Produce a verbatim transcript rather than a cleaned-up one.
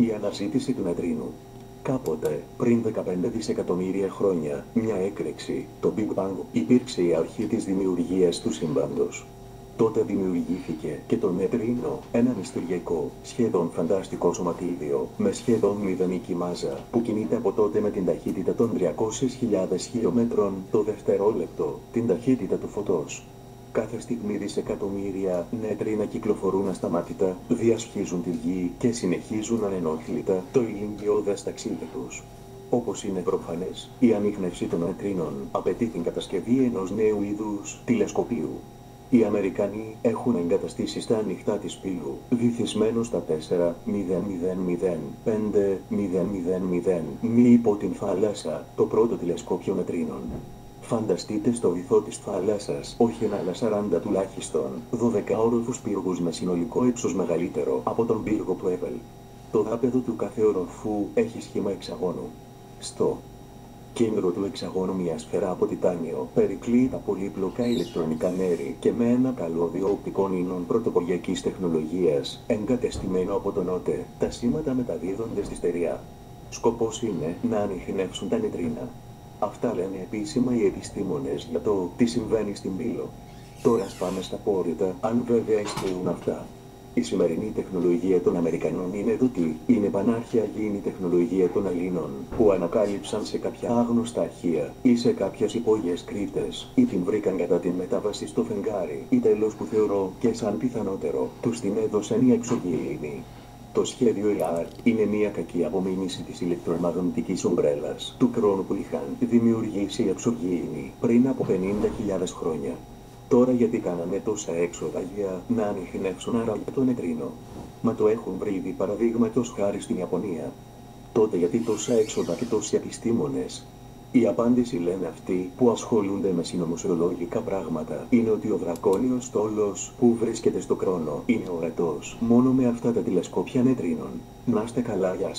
Η αναζήτηση του νετρίνου. Κάποτε, πριν δεκαπέντε δισεκατομμύρια χρόνια, μια έκρηξη, το Big Bang, υπήρξε η αρχή της δημιουργίας του σύμπαντος. Τότε δημιουργήθηκε και το νετρίνο, ένα μυστηριακό, σχεδόν φανταστικό σωματίδιο, με σχεδόν μηδενική μάζα, που κινείται από τότε με την ταχύτητα των τριακόσιες χιλιάδες χιλιόμετρων το δευτερόλεπτο, την ταχύτητα του φωτός. Κάθε στιγμή δισεκατομμύρια νετρίνα κυκλοφορούν ασταμάτητα, διασχίζουν τη γη και συνεχίζουν ανενόχλητα το ηλικιώδες ταξίδι τους. Όπως είναι προφανές, η ανίχνευση των νετρίνων απαιτεί την κατασκευή ενός νέου είδους τηλεσκοπίου. Οι Αμερικανοί έχουν εγκαταστήσει στα ανοιχτά της πύλου, βυθισμένο στα τέσσερα χιλιάδες πεντακόσια χιλιάδες μη υπό την θάλασσα, το πρώτο τηλεσκόπιο νετρίνων. Φανταστείτε στο βυθό της θάλασσας όχι ένα αλλά σαράντα τουλάχιστον δώδεκα όροφους πύργους με συνολικό ύψος μεγαλύτερο από τον πύργο του Έβελ. Το δάπεδο του κάθε οροφού έχει σχήμα εξαγώνου. Στο κέντρο του εξαγώνου μια σφαίρα από τιτάνιο περικλεί τα πολύπλοκα ηλεκτρονικά μέρη και με ένα καλώδιο οπτικών ίνων πρωτοποριακής τεχνολογίας, εγκατεστημένο από τον ΟΤΕ, τα σήματα μεταδίδονται στη στεριά. Σκοπός είναι να ανιχνεύσουν τα νετρίνα. Αυτά λένε επίσημα οι επιστήμονες για το τι συμβαίνει στην πύλο. Τώρα σπάμε στα πόρυτα, αν βέβαια ισχύουν αυτά. Η σημερινή τεχνολογία των Αμερικανών είναι δοτή, είναι πανάρχια γήινη τεχνολογία των Ελλήνων, που ανακάλυψαν σε κάποια άγνωστα αρχεία ή σε κάποιες υπόγειες κρύπτες, ή την βρήκαν κατά την μετάβαση στο φεγγάρι, ή τέλος που θεωρώ και σαν πιθανότερο, τους την έδωσαν οι εξωγήινοι. Το σχέδιο ι αρ είναι μια κακή απομίμηση της ηλεκτρομαγνητικής ομπρέλας του χρόνου που είχαν δημιουργήσει οι εξωγήινοι πριν από πενήντα χιλιάδες χρόνια. Τώρα γιατί κάνανε τόσα έξοδα για να ανιχνεύσουν άραγε το νετρίνο? Μα το έχουν βρει ήδη παραδείγματος χάρη στην Ιαπωνία. Τότε γιατί τόσα έξοδα και τόσοι επιστήμονες? Η απάντηση, λένε αυτοί που ασχολούνται με συνωμοσιολογικά πράγματα, είναι ότι ο δρακόνιος στόλος που βρίσκεται στο χρόνο είναι ορατός μόνο με αυτά τα τηλεσκόπια νετρίνων. Να είστε καλά, γεια σας.